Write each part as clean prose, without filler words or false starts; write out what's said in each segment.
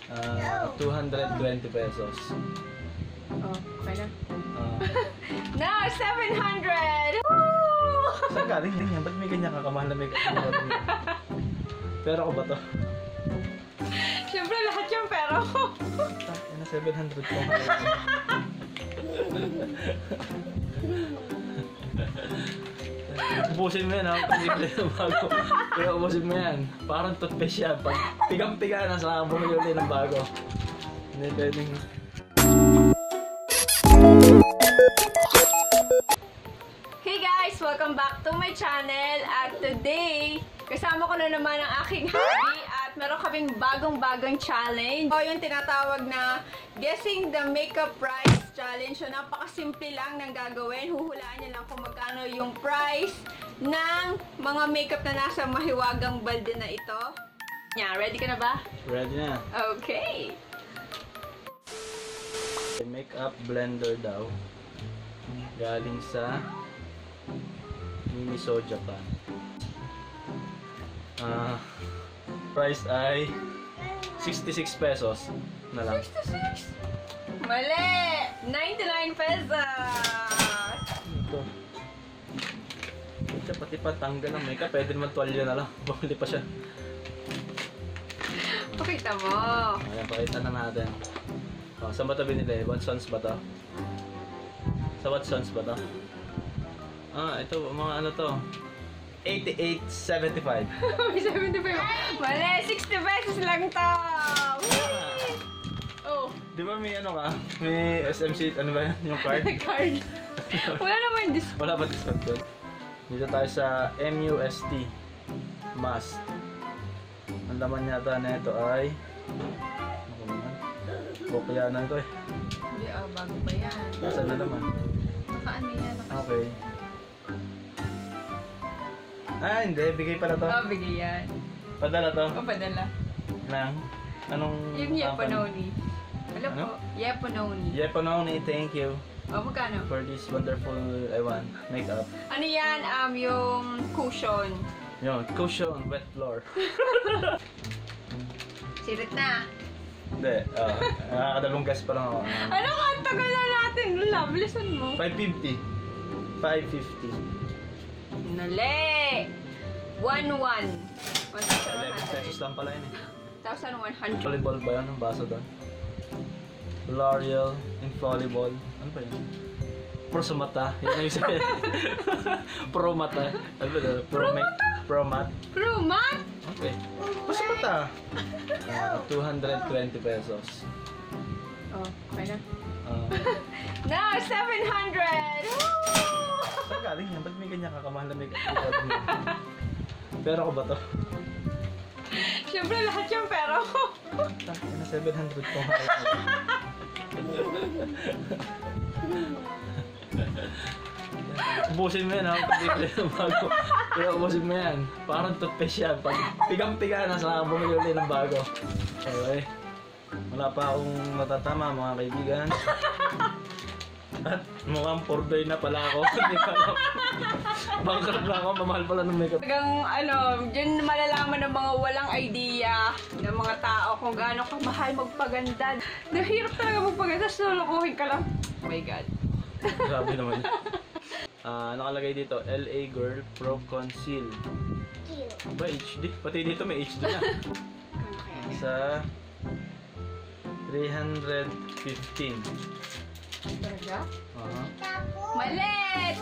220 pesos. Oh, okay na. No, 700! Woo! Saan galing din yan? Ba't may ganyan kakamahal na makeup? Pero ko ba to? Siyempre lahat yung pera ko. Ano, 700 ko. Ubusin mo yan ha, pag bibili ng bago. Kaya ubusin mo yan. Parang toothpaste yan. Pag pigang-piga na sa bumili ulit ng bago. Hindi pwedeng... Hey guys! Welcome back to my channel. At today, kasama ko na naman ang aking hubby at meron kaming bagong challenge. O yung tinatawag na Guessing the Makeup Price Challenge. So napakasimple lang ng gagawin. Huhulaan niyo lang kung magkano yung price ng mga makeup na nasa mahiwagang balde na ito. Yeah, ready ka na ba? Ready na. Okay! Makeup blender daw. Galing sa Miniso, Japan. Price ay 66 pesos na lang. 66! Mali! 99 pesos! Ito. Ito pati patanggal ng makeup. Pwede naman tuwalya na lang. Bumili pa siya. Pakita mo! Ayan, pakita na natin. Saan ba ito binili? Watsons ba ito? Sa Watsons ba ito? Ito, mga ano to? 88.75. May 75. Mali! 60 pesos lang to! Oh! Di ba may ano ka? May SMC, ano ba yan? Yung card? Card. Wala naman discount. Wala ba discount doon? Dito tayo sa MUST. Must. Ang laman yata na ito ay... Ako naman. Kokya na ito eh. Hindi, bago pa yan. Nasaan na naman? Naka-ano yan? Okay. Hindi. Bigay pala to. Oh, bigay yan. Padala to. O, padala. Nang? Anong... Yung Yepononi. Alam Ano? po, Yepononi. Yepononi, thank you O, magkano? for this wonderful, makeup. Ano yan? Yung cushion. Yun, cushion, wet floor. Sirit na. Hindi, nakakadalawang gas pa lang ako. Ano ka? Ang tagal na natin. Lula, bilisan mo. 550. 550. Nali! 1,100. 11 pesos lang pala yun eh. 1,100. Volleyball ba yan? Ang baso doon? L'Oreal, Infallible. Ano ba yun? Prosumata. Yun na yung sabi. Promata. Ano ba yun? Promat. Promat? Okay. Prosumata. 220 pesos. Oh, okay na. Uh, No, 700! Woo! Saan galing yan? Ba't may ganyan kakamahal na makeup? Pero ko ba to? Siyempre lahat yung pera ko. Na 700 ko. Ubusin mo yan ha, pag bibili ng bago. Kaya ubusin mo yan. Parang toothpaste yan. Pag pigang-piga na sa bumili ulit ng bago. Okay. Wala pa akong matatama mga kaibigan. At mukhang pordoy na pala ako. Hindi pa lang. Bankrupt na ako, mamahal pala ng makeup. Talagang dyan malalaman ng mga walang idea ng mga tao kung gaano kamahal magpaganda. Nahirap talaga magpaganda, so lokohin ka lang. Oh my God. Grabe naman yun. Nakalagay dito, LA Girl Pro Conceal. Ba, HD? Pati dito may HD na. Sa 315. Talaga? Mali!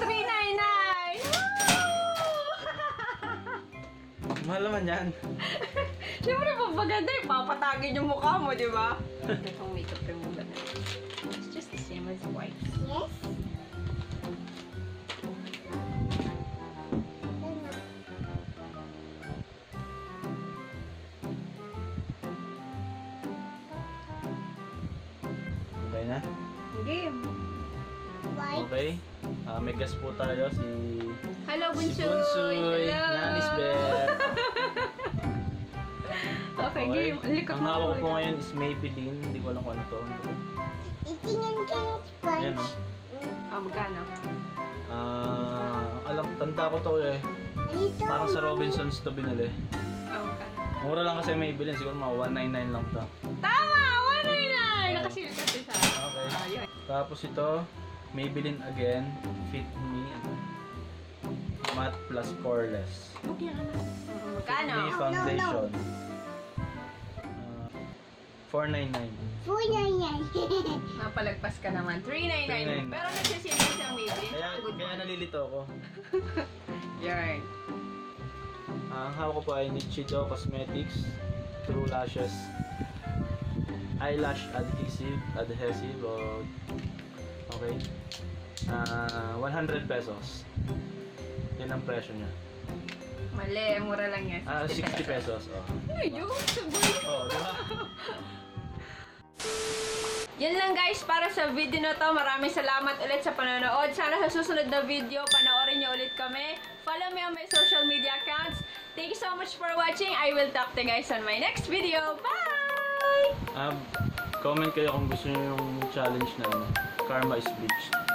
399! Mahal naman yan. Siyempre pagpaganda papatagin yung mukha mo, di ba? Itong makeup remover na. It's just the same as white. Yes? Okay na? Game. Okay. May guest po tayo, si Hello, si Bunsoy! Bunsoy, Hello! Nanis Bear. Okay, game. Likot Ang mo. hawak ko po ngayon is Maybelline. Hindi ko alam kung ano to. Itingin ka ng sponge. Ayan o. Magkano? Alam, tanda ko to eh. Dito. Parang sa Robinsons to binili. Magkano? Mura lang kasi Maybelline. Siguro mga 199 lang to. Tama! Nakasilip kasi siya. Okay. Ayun. Tapos ito, Maybelline Again, Fit Me, Matte Plus Poreless. Magkano? Fit Me Foundation. 499. Food na yan. Mapalagpas ka naman. 399. 399. Pero nagsisilip siyang Maybelline. Kaya nalilito ako. Yarn. Ang hawak ko po ay Nichido Cosmetics True Lashes Eyelash Adhesive okay. 100 pesos. Yan ang presyo niya. Mali, mura lang yan. 60 pesos. Oh. Ay, yun. Sabay. Oh, di ba? Yan lang guys para sa video na to. Maraming salamat ulit sa panonood. Sana sa susunod na video, panoorin niyo ulit kami. Follow me on my social media accounts. Thank you so much for watching. I will talk to you guys on my next video. Bye! Comment kayo kung gusto niyo yung challenge na Karma is Bleached.